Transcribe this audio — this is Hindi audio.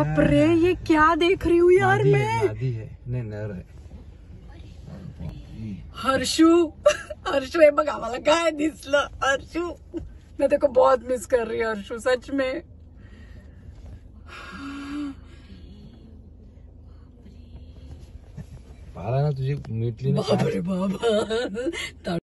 बाप रे, ये क्या देख रही हूँ यार मैं। नदी है, नहीं नहर है। हर्षू, हर्षू हे बघ आम्हाला काय दिसलं। हर्षू, मैं तेरे को बहुत मिस कर रही हूँ हर्षू, सच में। पाला ना तुझी मिटली ना। बाप रे बाबा।